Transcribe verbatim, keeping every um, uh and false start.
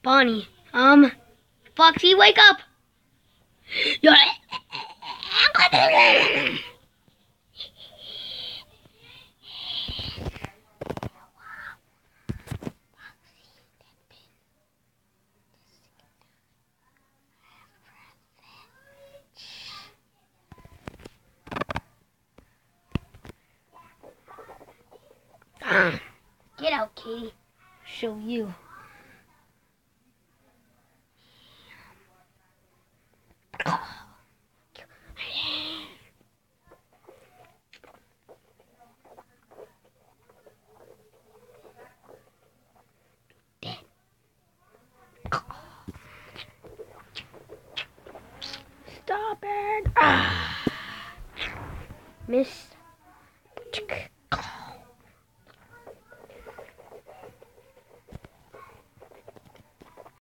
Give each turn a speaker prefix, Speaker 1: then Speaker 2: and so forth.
Speaker 1: Bonnie, um, Foxy, wake up! You're... Get out, Katie. Show you. Stop it! Ah. Miss